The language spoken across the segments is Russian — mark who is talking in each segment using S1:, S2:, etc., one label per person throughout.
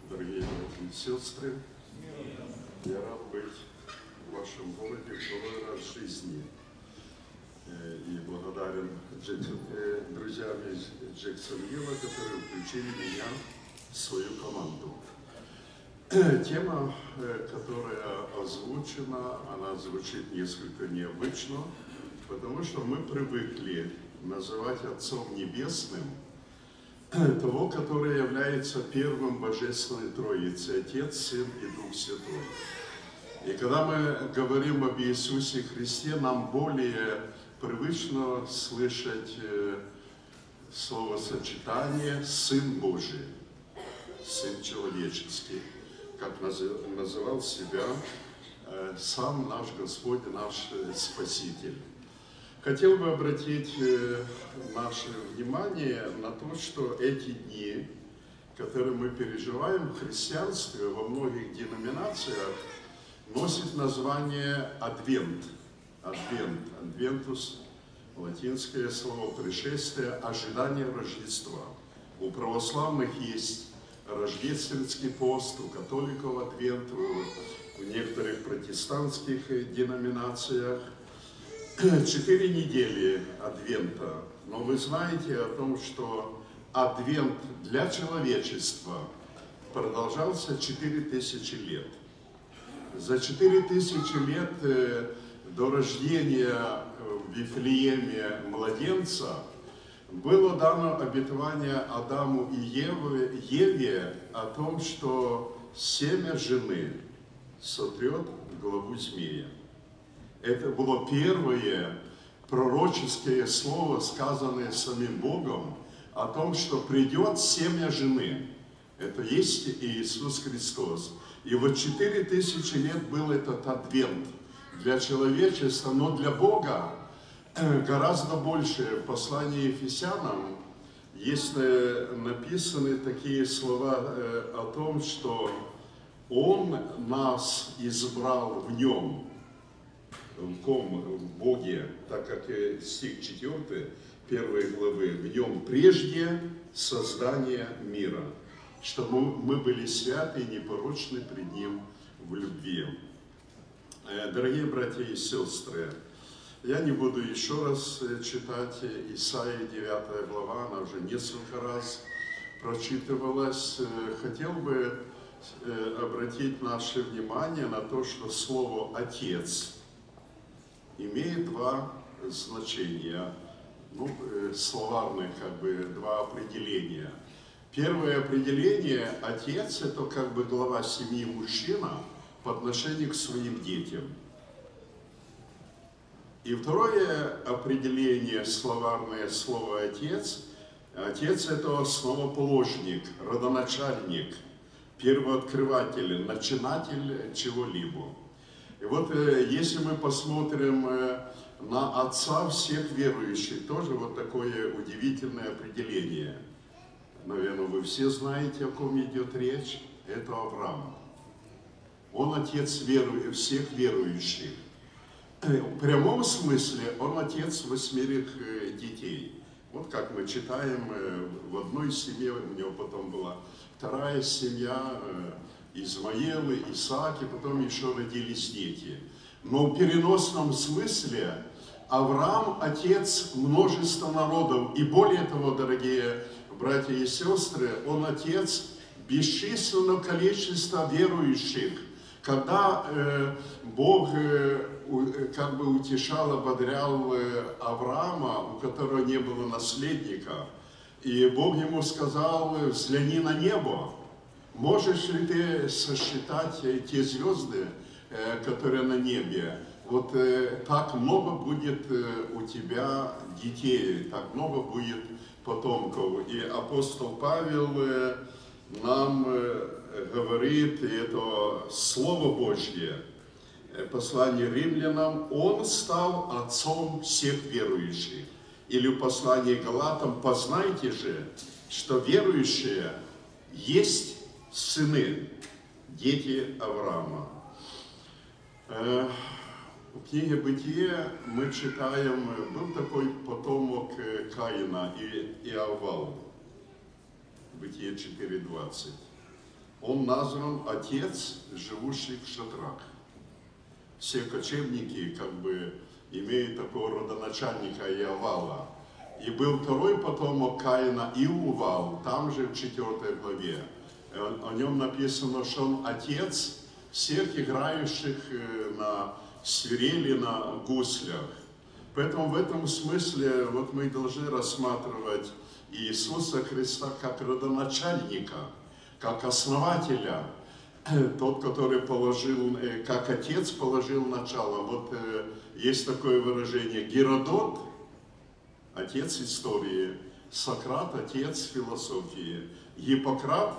S1: Дорогие братья и сестры, я рад быть в вашем городе второй раз в жизни. И благодарен друзьям из Джексонвилла, которые включили меня в свою команду. Тема, которая озвучена, она звучит несколько необычно, потому что мы привыкли называть Отцом Небесным того, который является первым Божественной Троицей, Отец, Сын и Дух Святой. И когда мы говорим об Иисусе Христе, нам более привычно слышать словосочетание «Сын Божий», «Сын человеческий», как называл себя сам наш Господь, наш Спаситель. Хотел бы обратить наше внимание на то, что эти дни, которые мы переживаем в христианстве, во многих деноминациях, носит название Адвент. Адвент. Адвентус, латинское слово пришествие, ожидание Рождества. У православных есть рождественский пост, у католиков Адвент, в некоторых протестантских деноминациях 4 недели Адвента. Но вы знаете о том, что Адвент для человечества продолжался 4000 лет. За 4000 лет до рождения в Вифлееме младенца было дано обетование Адаму и Еве о том, что семя жены сотрет главу змея. Это было первое пророческое слово, сказанное самим Богом, о том, что придет семя жены. Это есть Иисус Христос. И вот 4000 лет был этот адвент для человечества, но для Бога гораздо больше. В послании Ефесянам есть написаны такие слова о том, что Он нас избрал в Нем, в Боге, так как стих 4, 1 главы, в Нем прежде создания мира, чтобы мы были святы и непорочны пред Ним в любви. Дорогие братья и сестры, я не буду еще раз читать Исаии 9 глава, она уже несколько раз прочитывалась. Хотел бы обратить наше внимание на то, что слово «Отец» имеет два значения, словарных, два определения. Первое определение – отец – это глава семьи, мужчина по отношению к своим детям. И второе определение, словарное слово «отец» – отец – это основоположник, родоначальник, первооткрыватель, начинатель чего-либо. И вот если мы посмотрим на отца всех верующих, тоже вот такое удивительное определение. Наверное, вы все знаете, о ком идет речь. Это Авраам. Он отец всех верующих. В прямом смысле он отец 8 детей. Вот как мы читаем, в одной семье, у него потом была вторая семья, Измаил, Исаак, и потом еще родились дети. Но в переносном смысле Авраам – отец множества народов. И более того, дорогие братья и сестры, он отец бесчисленного количества верующих. Когда Бог утешал, ободрял Авраама, у которого не было наследника, и Бог ему сказал: взгляни на небо. Можешь ли ты сосчитать те звезды, которые на небе? Вот так много будет у тебя детей, так много будет потомков. И апостол Павел нам говорит, и это Слово Божье, послание римлянам, он стал отцом всех верующих. Или в послании Галатам: познайте же, что верующие есть сыны, дети Авраама. В книге Бытие мы читаем, был такой потомок Каина и Авал. Бытие 4:20. Он назван Отец, живущий в шатрах. Все кочевники как бы имеют такого родоначальника Иовала. И был второй потомок Каина, Иувал, там же в 4 главе. О нем написано, что он отец всех играющих на свирели, на гуслях. Поэтому в этом смысле вот мы должны рассматривать Иисуса Христа как родоначальника, как основателя, тот, который положил, как отец положил начало. Вот есть такое выражение: Геродот – отец истории, Сократ – отец философии, Гиппократ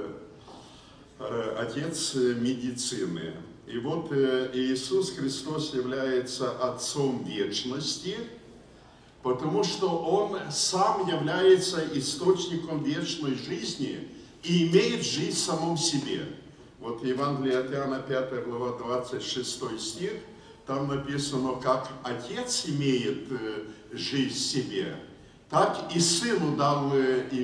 S1: – отец медицины. И вот Иисус Христос является Отцом вечности, потому что Он сам является источником вечной жизни и имеет жизнь в самом себе. Вот Евангелие от Иоанна, 5 глава, 26 стих, там написано, как Отец имеет жизнь в себе, так и Сыну дал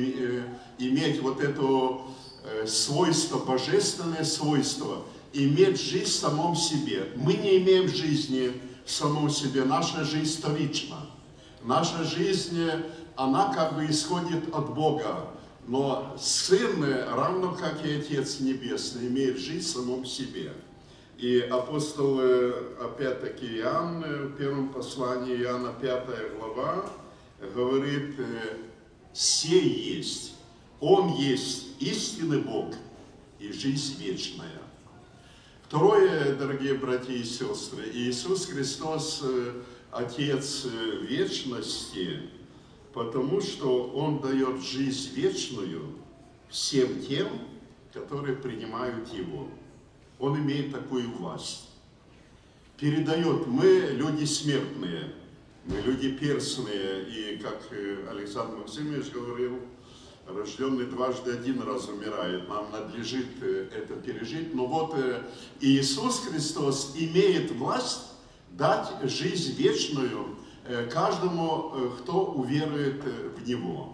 S1: иметь вот это свойство, божественное свойство, иметь жизнь в самом себе. Мы не имеем жизни в самом себе, наша жизнь вторична. Наша жизнь, она как бы исходит от Бога, но Сын, равно как и Отец Небесный, имеет жизнь в самом себе. И апостол, опять-таки, Иоанн, в первом послании Иоанна, 5 глава, говорит, «Сей есть, Он есть истинный Бог и жизнь вечная». Второе, дорогие братья и сестры, Иисус Христос – Отец вечности, потому что Он дает жизнь вечную всем тем, которые принимают Его. Он имеет такую власть. Передает. Мы люди смертные, мы люди перстные, и как Александр Максимович говорил, рожденный дважды один раз умирает, нам надлежит это пережить. Но вот Иисус Христос имеет власть дать жизнь вечную каждому, кто уверует в Него.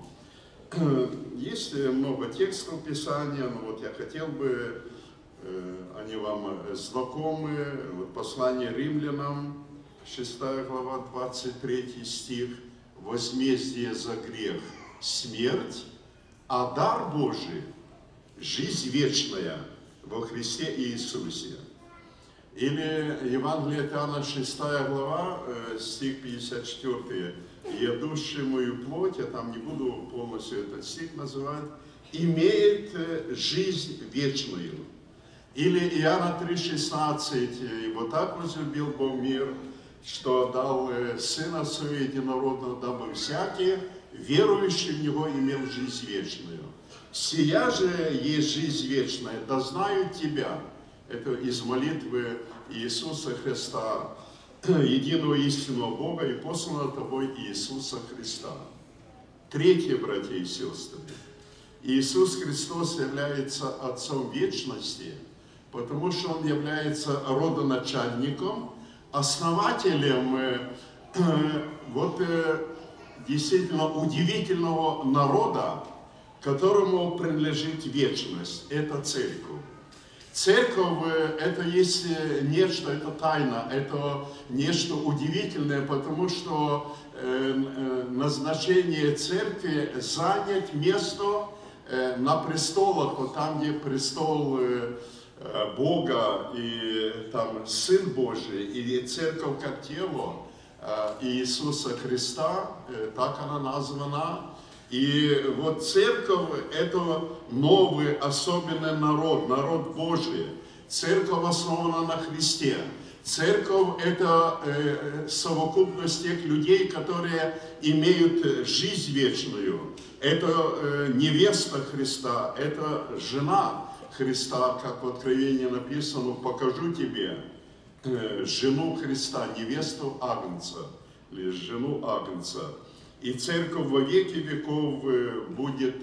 S1: Есть много текстов Писания, но вот я хотел бы, они вам знакомы, вот послание Римлянам, 6 глава, 23 стих, «Возмездие за грех – смерть, а дар Божий – жизнь вечная во Христе Иисусе». Или Евангелие от Иоанна, 6 глава, стих 54. «Едущий мою плоть», я там не буду полностью этот стих называть, «имеет жизнь вечную». Или Иоанна 3,16. «И вот так возлюбил Бог мир, что дал Сына Своего Единородного, дабы всякий, верующий в Него, имел жизнь вечную. Сия же есть жизнь вечная, да знают Тебя». Это из молитвы Иисуса Христа, единого истинного Бога и посланного Тобой Иисуса Христа. Третье, братья и сестры. Иисус Христос является Отцом вечности, потому что Он является родоначальником, основателем вот действительно удивительного народа, которому принадлежит вечность. Это Церковь. Церковь – это есть нечто, это тайна, это нечто удивительное, потому что назначение Церкви – занять место на престолах, вот там, где престол Бога, и там Сын Божий, и Церковь как тело Иисуса Христа, так она названа. И вот Церковь – это новый, особенный народ, народ Божий. Церковь основана на Христе. Церковь – это совокупность тех людей, которые имеют жизнь вечную. Это невеста Христа, это жена Христа, как в Откровении написано, «Покажу тебе жену Христа, невесту Агнца», или жену Агнца. И Церковь во веки веков будет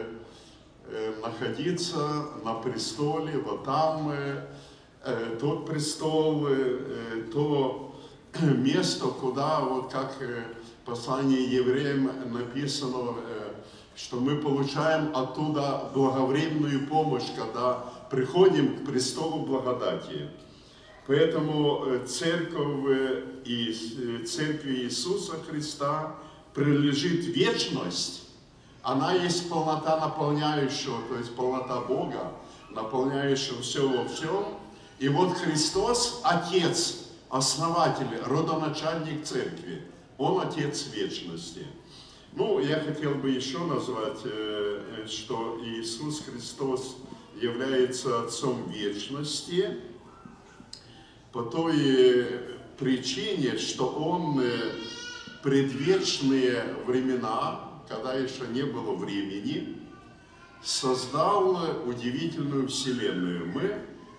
S1: находиться на престоле, вот там тот престол, то место, куда, вот как в послании евреям написано, что мы получаем оттуда благовременную помощь, когда приходим к престолу благодати. Поэтому церкви Иисуса Христа принадлежит вечность. Она есть полнота наполняющего, то есть полнота Бога, наполняющего все во всем. И вот Христос, Отец, основатель, родоначальник церкви. Он Отец вечности. Ну, я хотел бы еще назвать, что Иисус Христос является Отцом вечности по той причине, что Он предвечные времена, когда еще не было времени, создал удивительную вселенную. Мы,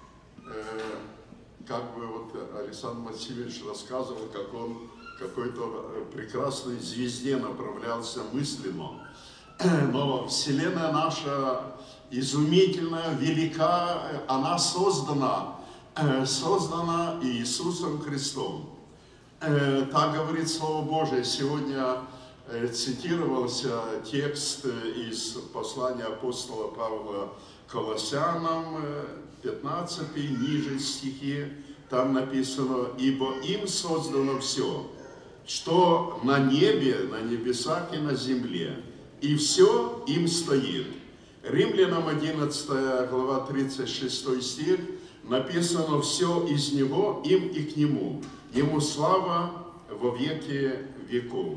S1: как бы вот Александр Максимович рассказывал, как он какой-то прекрасной звезде направлялся мысленно. Но вселенная наша изумительная, велика, она создана Иисусом Христом. Так говорит Слово Божие. Сегодня цитировался текст из послания апостола Павла Колоссянам, 15 ниже стихи, там написано: «Ибо им создано все, что на небе, на небесах и на земле, и все им стоит». Римлянам 11 глава 36 стих написано: «Все из Него, им и к Нему, Ему слава во веки веков».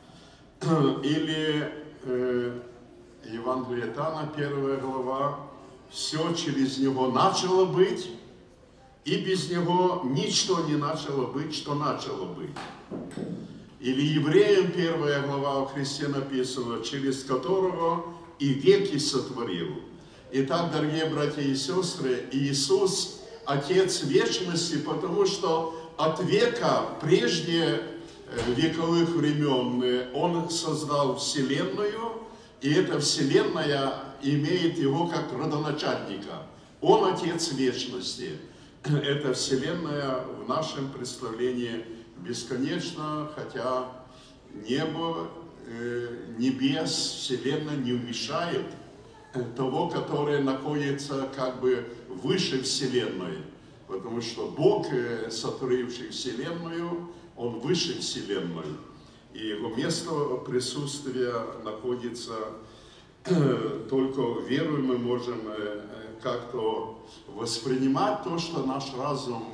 S1: Или Евангелие Иоанна, 1 глава: «Все через Него начало быть, и без Него ничто не начало быть, что начало быть». Или Евреям 1 глава о Христе написано: «Через которого и веки сотворил». Итак, дорогие братья и сестры, Иисус – Отец вечности, потому что от века, прежде вековых времен, Он создал Вселенную, и эта Вселенная имеет Его как родоначальника. Он Отец вечности. Эта Вселенная в нашем представлении бесконечна, хотя небо, небес, Вселенная не вмешает того, который находится как бы выше Вселенной. Потому что Бог, сотворивший Вселенную, Он выше Вселенной. И Его место присутствия находится только верой. Мы можем как-то воспринимать то, что наш разум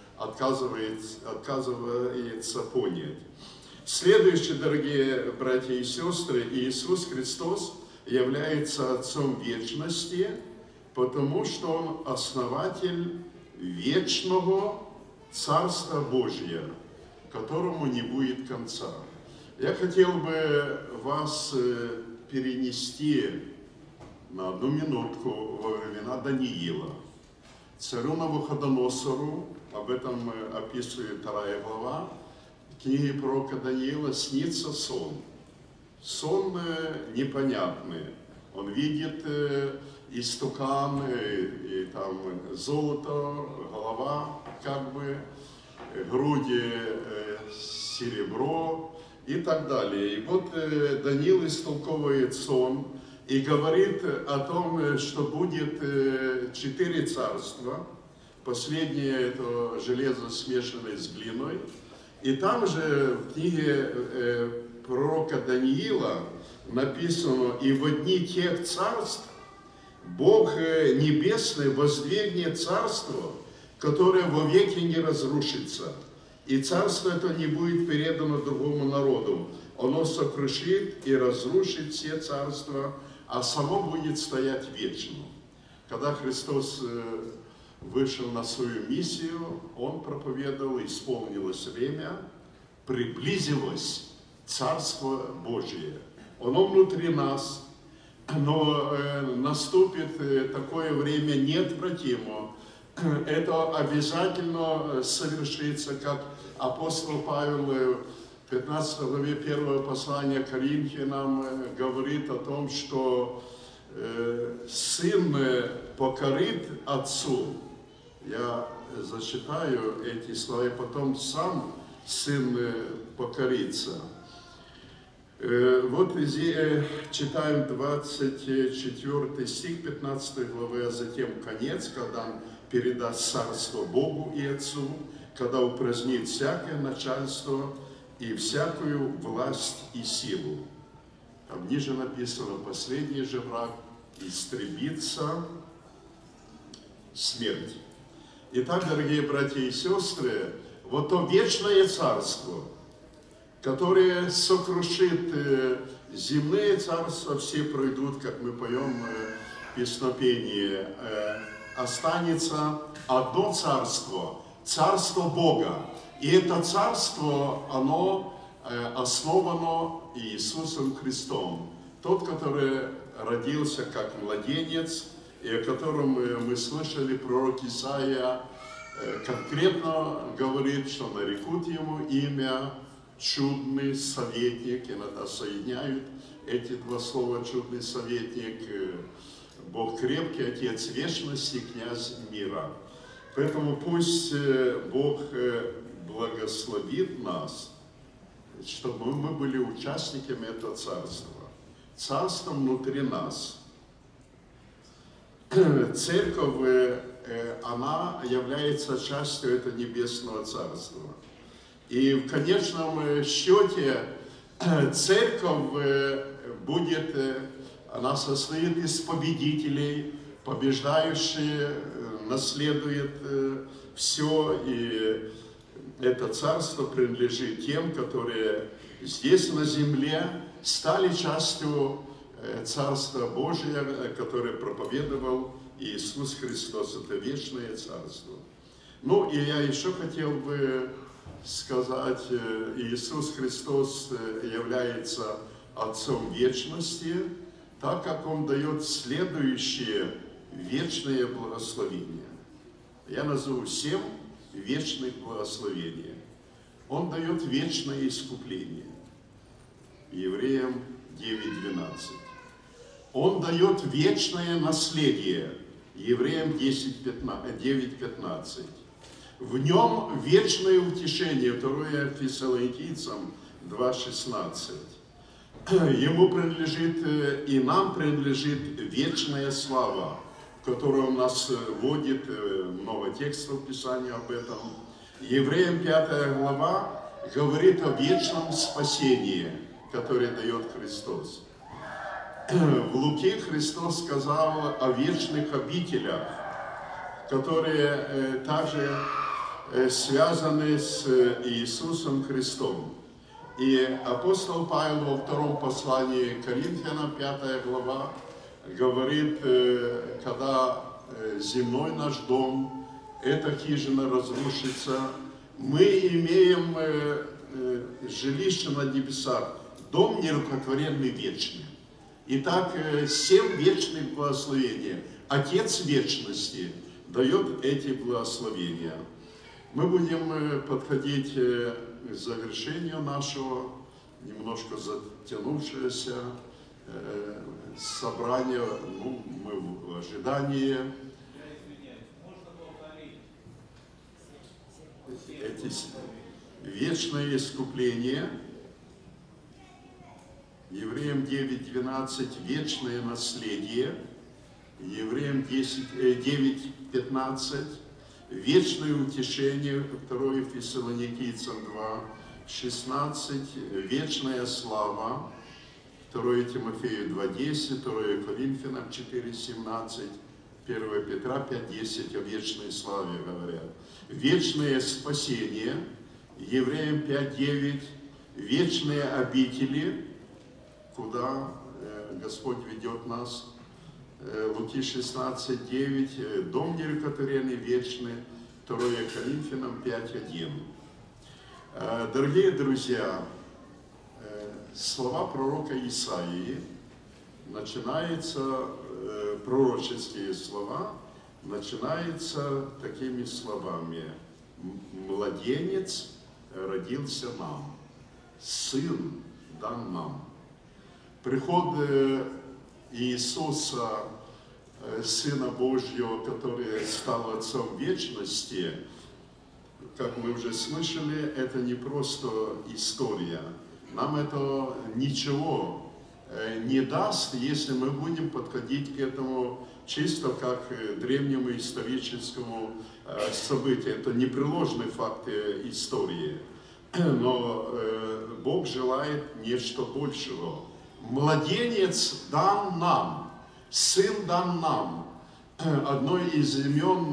S1: отказывается понять. Следующее, дорогие братья и сестры, Иисус Христос является Отцом вечности, потому что Он основатель вечного Царства Божия, которому не будет конца. Я хотел бы вас перенести на одну минутку во времена Даниила. Царю Навуходоносору, об этом описывает 2 глава, в книге пророка Даниила снится сон. Сон непонятный. Он видит истукан, и там золото, голова, как бы, груди серебро и так далее. И вот Даниил истолковывает сон и говорит о том, что будет 4 царства. Последнее – это железо, смешанное с глиной. И там же в книге пророка Даниила написано: «И во дни тех царств Бог Небесный воздвигнет царство, которое вовеки не разрушится. И царство это не будет передано другому народу. Оно сокрушит и разрушит все царства, а само будет стоять вечно». Когда Христос вышел на свою миссию, Он проповедовал: исполнилось время, приблизилось Царство Божие. Оно внутри нас, но наступит такое время неотвратимо. Это обязательно совершится, как апостол Павел в 15 главе 1 послания Коринфянам говорит о том, что сын покорит отцу. Я зачитаю эти слова, и потом сам сын покорится. Вот читаем 24 стих 15 главы, а затем конец, когда он передаст царство Богу и Отцу, когда упразднит всякое начальство и всякую власть и силу. Там ниже написано: последний же враг истребится смерть. Итак, дорогие братья и сестры, вот то вечное царство, которое сокрушит земные царства, все пройдут, как мы поем в песнопении, останется одно царство, царство Бога. И это царство, оно основано Иисусом Христом, тот, который родился как младенец, и о котором мы слышали, пророк Исаия конкретно говорит, что нарекут ему имя чудный советник. Иногда соединяют эти два слова: чудный советник, Бог крепкий, Отец вечности, князь мира. Поэтому пусть Бог благословит нас, чтобы мы были участниками этого царства. Царство внутри нас. Церковь, она является частью этого небесного царства. И в конечном счете церковь будет, она состоит из победителей, побеждающие наследует все, и это царство принадлежит тем, которые здесь на земле стали частью Царства Божия, которое проповедовал Иисус Христос. Это вечное царство. Ну и я еще хотел бы сказать, Иисус Христос является Отцом вечности, так как Он дает следующее вечное благословение. Я назову 7 вечных благословений. Он дает вечное искупление. Евреям 9:12. Он дает вечное наследие. Евреям 9:15. В нем вечное утешение. 2 Фессалоникийцам 2:16. Ему принадлежит и нам принадлежит вечная слава, которая у нас вводит много текстов в Писании об этом. Евреям 5 глава говорит о вечном спасении, которое дает Христос. В Луке Христос сказал о вечных обителях, которые также связаны с Иисусом Христом. И апостол Павел во втором послании к Коринфянам, 5 глава, говорит, когда земной наш дом, эта хижина разрушится, мы имеем жилище на небесах, дом нерукотворенный вечный. Итак, 7 вечных благословений. Отец вечности дает эти благословения. Мы будем подходить к завершению нашего, немножко затянувшегося собрания. Ну, мы в ожидании. Эти вечное искупление. Евреям 9:12 вечное наследие. Евреям 9:15 вечное утешение. 2 Фессалоникийцам 2:16 вечная слава. 2 Тимофею 2:10, 2 Коринфянам 4:17, 1 Петра 5:10 о вечной славе говорят. Вечное спасение. Евреям 5:9 вечные обители, куда Господь ведет нас. Луки 16:9 дом нерукотворенный вечный. 2 Коринфянам 5:1. Дорогие друзья, слова пророка Исаии начинаются, пророческие слова, начинаются такими словами: младенец родился нам, сын дан нам. Приход Иисуса, Сына Божьего, который стал Отцом вечности, как мы уже слышали, это не просто история, нам это ничего не даст, если мы будем подходить к этому чисто как к древнему историческому событию. Это непреложный факт истории. Но Бог желает нечто большего. Младенец дан нам, сын дан нам. Одно из имен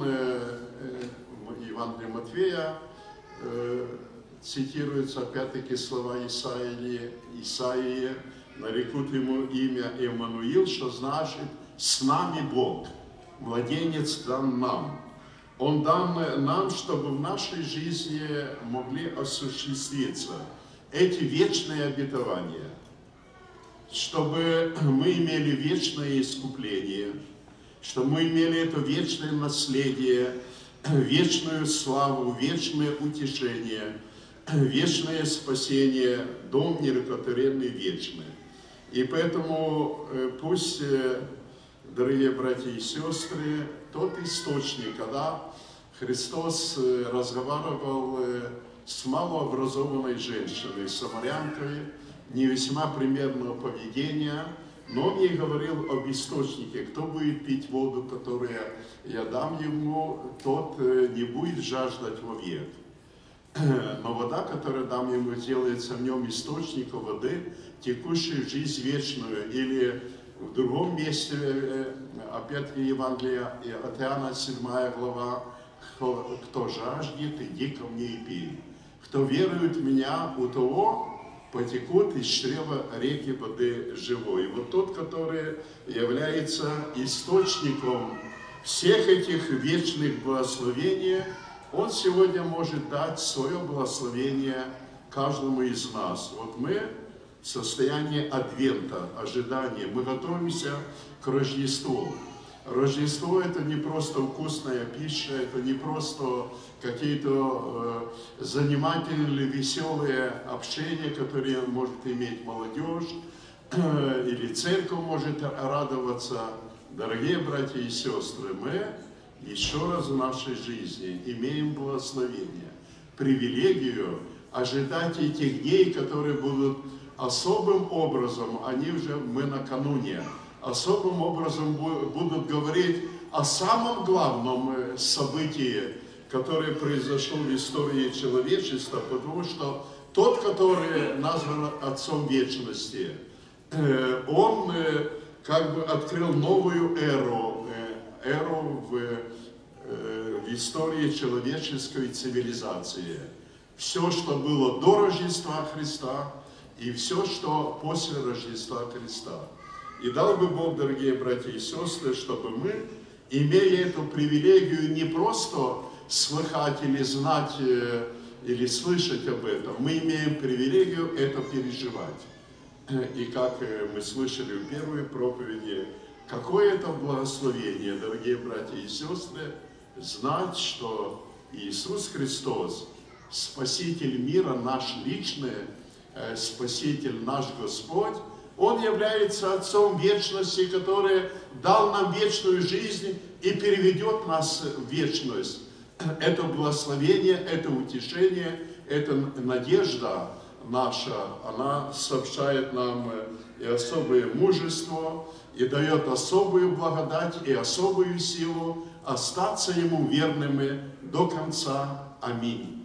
S1: Евангелия Матфея цитируются опять-таки слова Исаии, нарекут ему имя Эммануил, что значит «с нами Бог». Младенец дан нам. Он дан нам, чтобы в нашей жизни могли осуществиться эти вечные обетования, чтобы мы имели вечное искупление, чтобы мы имели это вечное наследие, вечную славу, вечное утешение, вечное спасение, дом нерукотворенный вечный. И поэтому пусть, дорогие братья и сестры, тот источник, когда Христос разговаривал с малообразованной женщиной, самарянкой, не весьма примерного поведения, но он ей говорил об источнике. Кто будет пить воду, которую я дам ему, тот не будет жаждать вовек. Но вода, которую дам ему, сделается в нем источником воды, текущей в жизнь вечную. Или в другом месте, опять-таки Евангелие от Иоанна, 7 глава, кто жаждет, иди ко мне и пей. Кто верует в меня, у того потекут из чрева реки воды живой. И вот тот, который является источником всех этих вечных благословений, он сегодня может дать свое благословение каждому из нас. Вот мы в состоянии адвента, ожидания, мы готовимся к Рождеству. Рождество – это не просто вкусная пища, это не просто какие-то занимательные, веселые общения, которые может иметь молодежь, или церковь может радоваться. Дорогие братья и сестры, мы еще раз в нашей жизни имеем благословение, привилегию ожидать этих дней, которые будут особым образом, они уже мы накануне, особым образом будут говорить о самом главном событии, которое произошло в истории человечества, потому что тот, который назван Отцом Вечности, он как бы открыл новую эру в истории человеческой цивилизации. Все, что было до Рождества Христа, и все, что после Рождества Христа. И дал бы Бог, дорогие братья и сестры, чтобы мы, имея эту привилегию, не просто слыхать или знать, или слышать об этом, мы имеем привилегию это переживать. И как мы слышали в первой проповеди, какое это благословение, дорогие братья и сестры, знать, что Иисус Христос, Спаситель мира, наш личный Спаситель, наш Господь, Он является Отцом вечности, который дал нам вечную жизнь и переведет нас в вечность. Это благословение, это утешение, это надежда наша, она сообщает нам и особое мужество, и дает особую благодать и особую силу остаться Ему верными до конца. Аминь.